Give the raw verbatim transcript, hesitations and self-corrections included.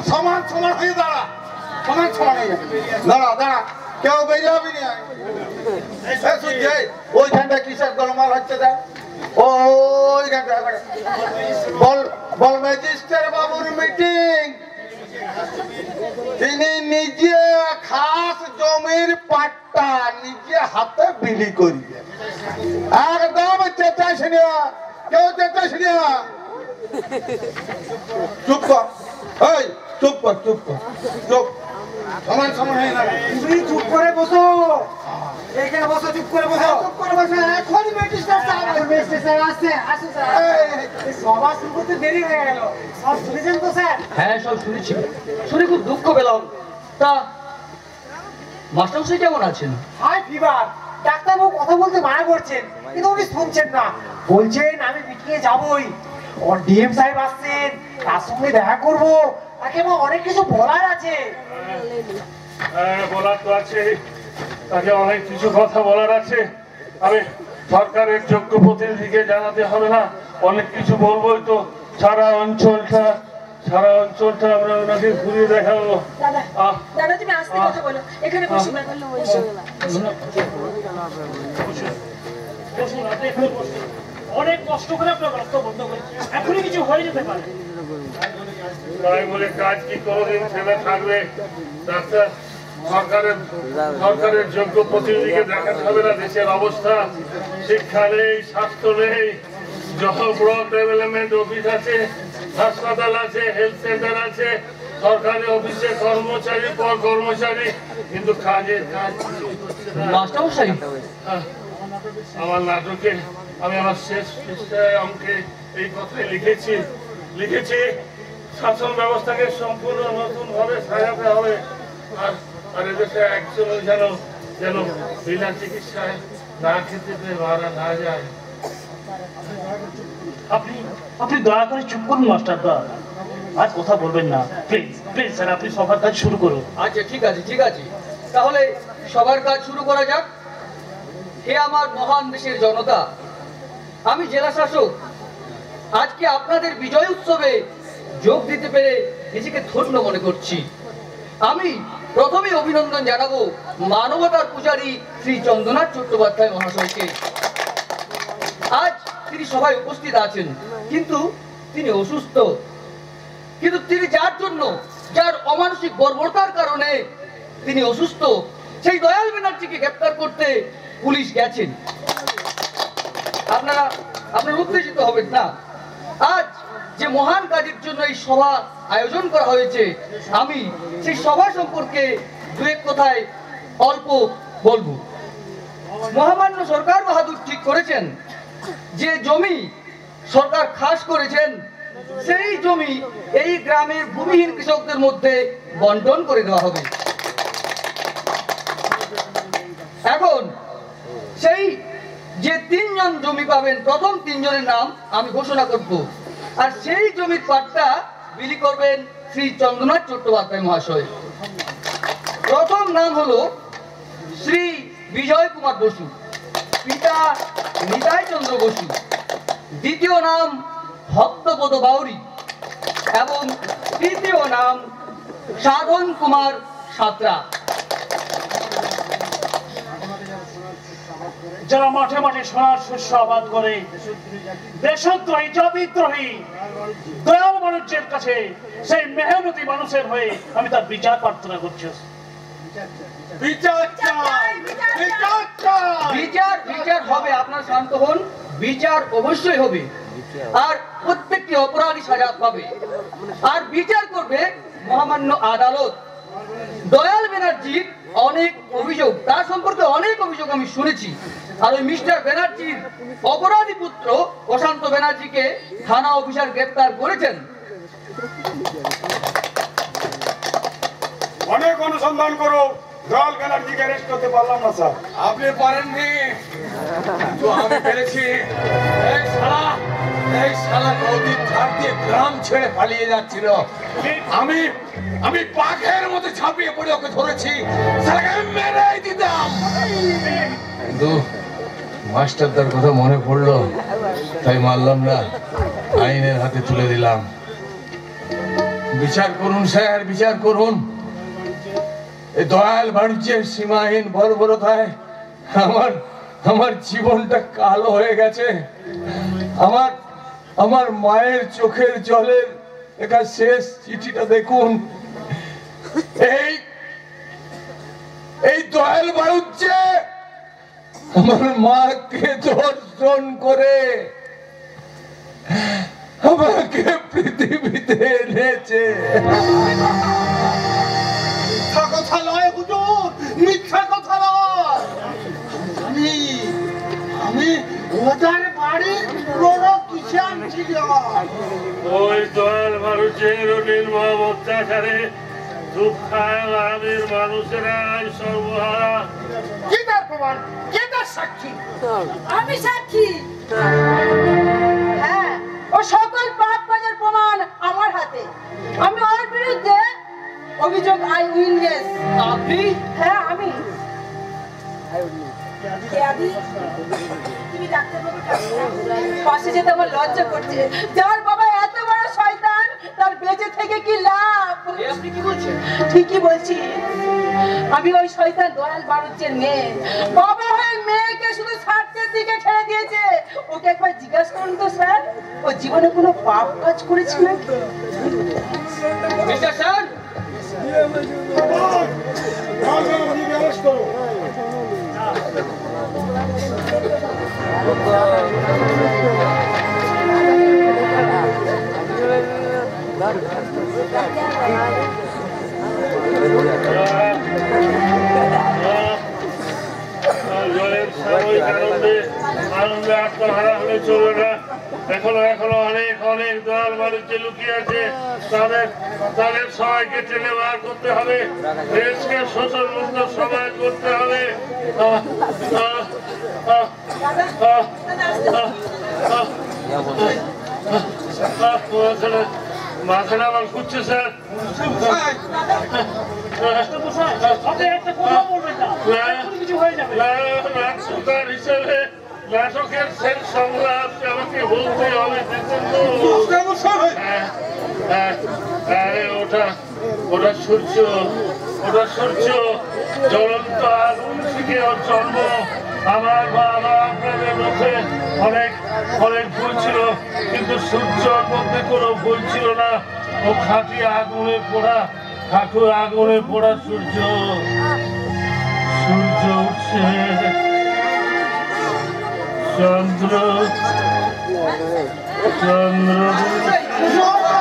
সমান সমান হয়ে দাঁড়া, সমান সমান হয়ে দাঁড়া দাঁড়া, কেউ বেরিয়ে হবি না। ওইখানটা কিসের গোলমাল হচ্ছে দেখ, ওইখানটা বল বল ম্যাজিস্ট্রেট বাবুর মিটিং। তিনি নিজে খাস জমির পাট্টা নিজে হাতে বিলি করবে, একদম চেঁচাইস না, কেউ চেঁচাইস না। চুপ কর, এই চুপ কর, চুপ কর, চুপ। সমান সমান হয়ে যাবে, তুমি চুপ করে বসো, এখানে বসো, চুপ করে বসো, চুপ করে বসো। এখন ম্যাজিস্ট্রেট সাহেব, ম্যাজিস্ট্রেট স্যার আসছে, আসুন স্যার। সভা শুরু করতে দেরি হয়ে গেল, সব শুনেছেন তো স্যার? হ্যাঁ সব শুনেছি, শুনে খুব দুঃখ পেলাম। তা মাস্টারমশাই কেমন আছেন? হাই ফিভার, ডাক্তারবাবু কথা বলতে মানা করছেন, কিন্তু উনি শুনছেন না, বলছেন আমি মিটিংয়ে যাবই। ওর ডিএম সাহেব আসছেন, তার সঙ্গে দেখা করবো, তাকে আমার অনেক কিছু বলার আছে। হ্যাঁ বলার তো আছে, তাকে অনেক কিছু কথা বলার আছে। আমি সরকারের যোগ্য প্রতিনিধিকে জানাতে হবে না, অনেক কিছু বলবোই তো। সারা অঞ্চলটা সারা অঞ্চলটা আমরা ওনাকে ঘুরিয়ে দেখাবো। দাদা তুমি আস্তে কথা বলো, এখানে বসে অনেক কষ্ট করে আপনার রক্ত বন্ধ করে এখনই কিছু হয়ে যেতে পারে। তাই বলে কাজ কি কোনোদিন ফেলে থাকবে? ডাক্তার সরকারের সরকারের যোগ্য প্রতিনিধিকে দেখাতে হবে না? দেশের অবস্থা, শিক্ষা নেই, স্বাস্থ্য নেই, জব ডেভেলপমেন্ট অফিস আছে, হাসপাতাল আছে, হেলথ সেন্টার আছে, সরকারি অফিসে কর্মচারী পর কর্মচারী, কিন্তু কাজের কাজ। মাস্টারমশাই আমার নাটকে আমি আমার শেষ পৃষ্ঠায় অঙ্কে এই কথাই লিখেছি লিখেছি শাসন ব্যবস্থাকে সম্পূর্ণ নতুন ভাবে সাজাতে হবে। আর আর এদেশে একজন যেন যেন বিনা চিকিৎসায় না খেতে পেয়ে মারা না যায়। আপনি আপনি দয়া করে চুপ করুন মাস্টারদা, আজ কথা বলবেন না প্লিজ প্লিজ স্যার, আপনি সবার কাজ শুরু করুন। আচ্ছা ঠিক আছে ঠিক আছে, তাহলে সবার কাজ শুরু করা যাক। হে আমার মহান দেশের জনতা, আমি জেলা শাসক আজকে আপনাদের বিজয় উৎসবে যোগ দিতে পেরে নিজেকে ধন্য মনে করছি। আমি প্রথমে অভিনন্দন জানাবো মানবতার পূজারী শ্রী চন্দ্রনাথ চট্টোপাধ্যায় মহাশয়কে। আজ তিনি সভায় উপস্থিত আছেন, কিন্তু তিনি অসুস্থ। কিন্তু তিনি যার জন্য, যার অমানসিক বর্বরতার কারণে তিনি অসুস্থ, সেই দয়াল ব্যানার্জিকে গ্রেপ্তার করতে পুলিশ গেছেন। আপনারা আপনারা উত্তেজিত হবেন না। আজ যে মহান কাজের জন্য এই সভা আয়োজন করা হয়েছে, আমি সেই সভা সম্পর্কে দু এক কথায় অল্প বলবো। মহামান্য সরকার বাহাদুর ঠিক করেছেন যে জমি সরকার খাস করেছেন, সেই জমি এই গ্রামের ভূমিহীন কৃষকদের মধ্যে বন্টন করে দেওয়া হবে। এখন সেই যে তিনজন জমি পাবেন, প্রথম তিনজনের নাম আমি ঘোষণা করব, আর সেই জমির পাট্টা বিলি করবেন শ্রী চন্দ্রনাথ চট্টোপাধ্যায় মহাশয়। প্রথম নাম হলো শ্রী বিজয় কুমার বসু, পিতা নিতাই চন্দ্র বসু। দ্বিতীয় নাম ভক্তপদ বাউরি এবং তৃতীয় নাম সাধন কুমার সাঁতরা। যারা মাঠে মাঠে সোনার শস্য আবাদ করে দেশদ্রোহী, জাতিদ্রোহী দয়াল মানুষের কাছে সেই মেহনতি মানুষের হয়ে আমি তার বিচার প্রার্থনা করছি। বিচার চাই, বিচার চাই। বিচার বিচার হবে, আপনার শান্ত হন, বিচার অবশ্যই হবে, আর প্রত্যেকটি অপরাধী সাজা পাবে, আর বিচার করবে মহামান্য আদালত। দয়াল ব্যানার্জির অনেক অভিযোগ, তার সম্পর্কে অনেক অভিযোগ আমি শুনেছি, আর ওই মিস্টার ব্যানার্জির অপরাধী পুত্র প্রশান্ত ব্যানার্জিকে থানা অফিসার গ্রেপ্তার করেছেন। অনেক অনুসন্ধান করো, দয়াল ব্যানার্জিকে অ্যারেস্ট করতে পারলাম না স্যার। আপনি পারেননি তো আমি পেরেছি। এই শালা এই শালা নদীর ধার দিয়ে গ্রাম ছেড়ে পালিয়ে যাচ্ছিল, আমি আমি বাঘের মতো ঝাঁপিয়ে পড়ে ওকে ধরেছি, শালাকে মেরে দিতাম। কিন্তু মাস্টারদার কথা মনে পড়লো, তাই মারলাম না, আইনের হাতে তুলে দিলাম। বিচার করুন স্যার, বিচার করুন। এই দয়াল বাণিজ্যের সীমাহীন বর্বরতায় আমার আমার জীবনটা কালো হয়ে গেছে। আমার আমার মায়ের চোখের জলের লেখা শেষ চিঠিটা দেখুন। এই এই দয়াল বাণিজ্যে আমার মাকে ধর্ষণ করে আমাকে পৃথিবীতে এনেছে। মিথ্যা কথা নয় হুজুর, মিথ্যা কথা নয়। আমি আমি ওদের বাড়ির পুরনো কিষান ছিলাম। ওই দয়াল মানুষের নির্মম অত্যাচারে দুঃখায় গ্রামের মানুষেরা সর্বহারা। কি তার প্রমাণ? কে তার সাক্ষী? আমি সাক্ষী। হ্যাঁ, ও সকল পাপ কাজের প্রমাণ আমার হাতে। আমি ওর বিরুদ্ধে অভিযোগ আই উইটনেস। আপনি? হ্যাঁ, আমি। কে আমি? তুমি ডাক্তারবাবুর কাছে পাশে যেতে আমার লজ্জা করছে। যার বাবা এত বড় শয়তান, তার বেঁচে থেকে কি লাভ? এ আপনি কি বলছেন? ঠিকই বলছি। আমি ওই শয়তান দয়াল বাণিজ্যের মেয়ে। বাবা হয়ে মেয়েকে শুধু স্বার্থের দিকে ঠেলে দিয়েছে। ওকে একবার জিজ্ঞাসা করুন তো স্যার, ও জীবনে কোনো পাপ কাজ করেছিল? মিস্টার স্যার, জয়ের সাময়িক আনন্দে আনন্দে আত্মহারা হলে চলবে না। এখনো এখনো অনেক অনেক দয়াল মানুষে লুকিয়ে আছে। তাদের তাদের সবাইকে টেনে বার করতে হবে। দেশকে শোষণ মুক্ত সবাই করতে হবে। আহ, আহ, আহ, আহ, আহ, আহ, আহ, মাথাটা মাথাটা আমার ঘুরছে স্যার। আপনি একটা কথা বলবেন না, এক্ষুনি কিছু হয়ে যাবে। নাটককার হিসেবে নাটকের শেষ সংলাপ আমাকে বলতে হবে। আরে ওটা ওটা সূর্য, ওটা সূর্য জ্বলন্ত আগুন থেকে ওর জন্ম। আমার বাবা আপনাদের মধ্যে অনেক অনেক ভুল ছিল, কিন্তু সূর্যর মধ্যে কোনো ভুল ছিল না। ও খাঁটি আগুনে পোড়া, ঠাকুর আগুনে পোড়া সূর্য। সূর্য উঠছে, চন্দ্র চন্দ্র